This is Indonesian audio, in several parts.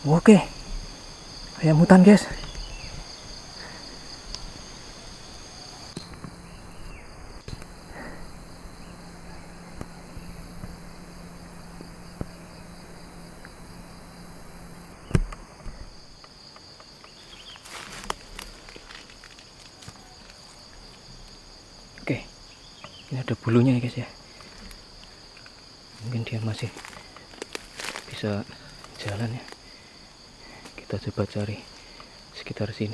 Oke, ayam hutan guys. Oke, ini ada bulunya ya guys ya. Mungkin dia masih bisa jalan ya. Kita coba cari sekitar sini.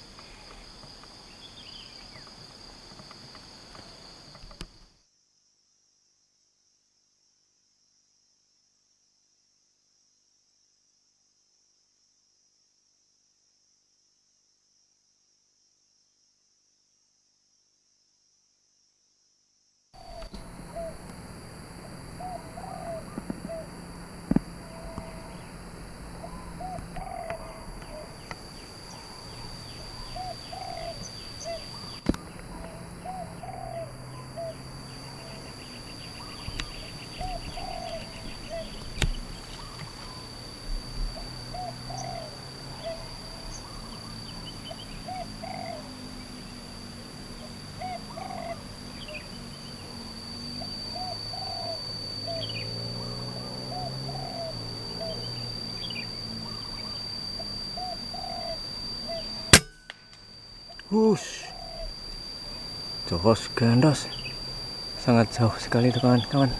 Hush, jos gandos, sangat jauh sekali itu kawan-kawan.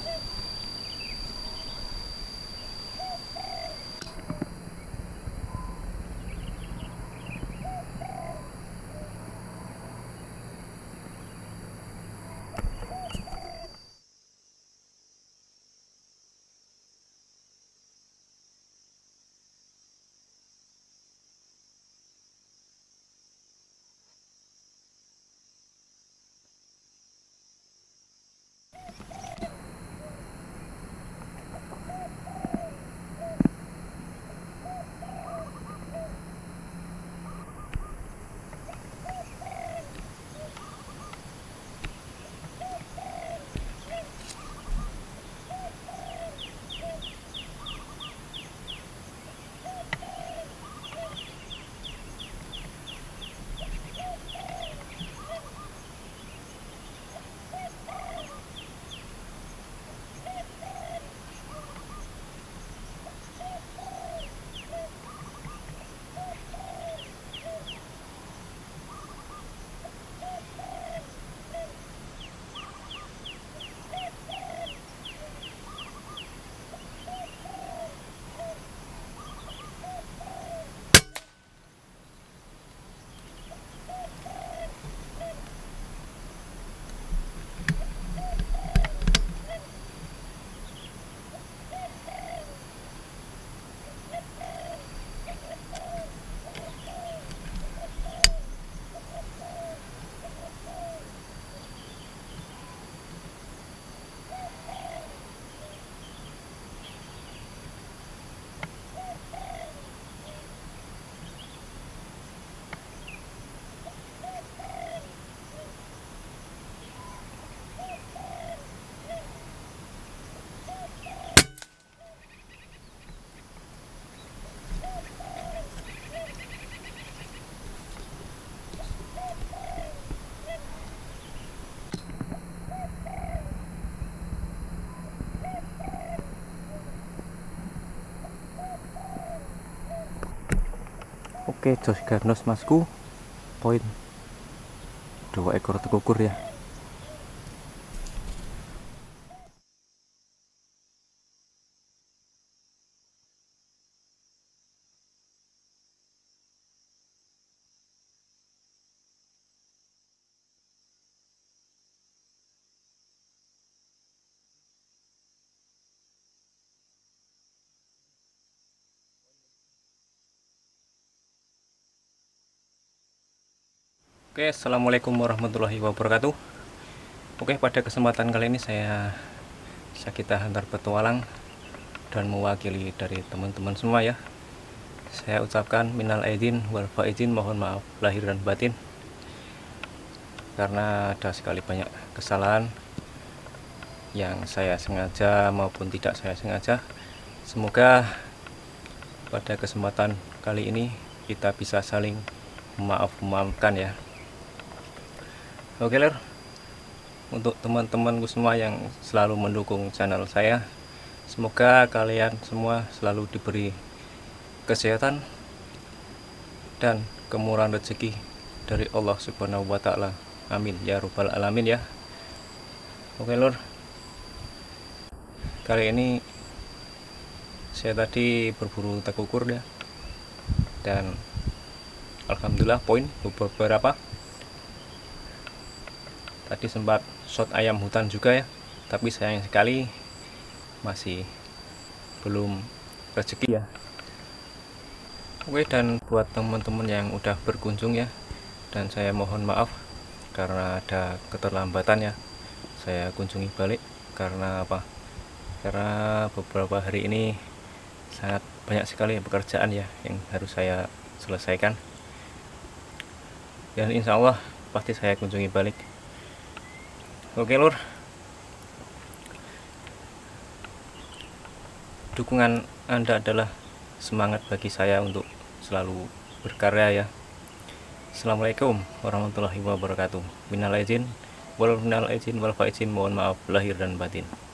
Oke, jos gandos masku, poin 2 ekor tekukur ya. Oke, assalamualaikum warahmatullahi wabarakatuh. Oke, pada kesempatan kali ini saya Sakita Hantar Petualang dan mewakili dari teman-teman semua ya. Saya ucapkan minal aidin wal faizin, mohon maaf lahir dan batin karena ada sekali banyak kesalahan yang saya sengaja maupun tidak saya sengaja. Semoga pada kesempatan kali ini kita bisa saling memaafkan ya. Oke lor, untuk teman-temanku semua yang selalu mendukung channel saya, semoga kalian semua selalu diberi kesehatan dan kemurahan rezeki dari Allah Subhanahu wa Ta'ala. Amin ya Rabbal Alamin ya. Oke lor, kali ini saya tadi berburu tekukur ya, dan alhamdulillah poin beberapa. Tadi sempat shot ayam hutan juga ya, tapi sayang sekali masih belum rezeki ya. Oke, dan buat teman-teman yang udah berkunjung ya, dan saya mohon maaf karena ada keterlambatan ya, saya kunjungi balik karena apa? Karena beberapa hari ini sangat banyak sekali pekerjaan ya yang harus saya selesaikan, dan insya Allah pasti saya kunjungi balik. Oke lur, dukungan Anda adalah semangat bagi saya untuk selalu berkarya ya. Assalamualaikum warahmatullahi wabarakatuh. Minal aidin wal faizin, mohon maaf lahir dan batin.